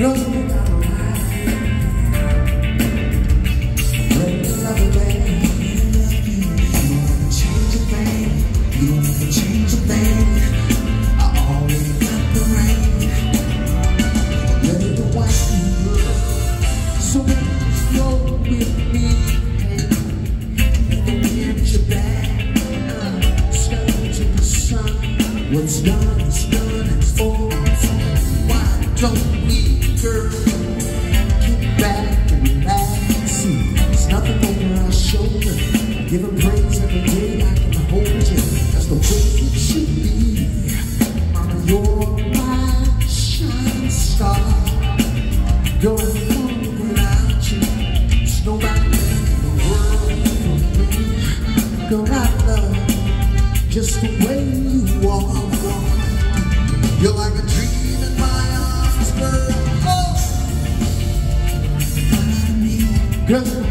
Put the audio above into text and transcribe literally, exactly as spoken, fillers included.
Girl, you got a right. When you love a man, you don't wanna change a thing. You don't wanna change a thing. I already got the ring. Ready to watch you girl. So baby, flow with me. Hey, the wind your back. Uh, step into the sun. What's done is done and for. Why don't we, girl, get back and relax? There's nothing over our shoulder. Give them praise every day. I can hold you. That's the way it should be. You're my shining star. You're the without you. There's nobody in the world for me. Girl, I love just the way you are. You're like a dream in my arms, girl. Oh. Girl.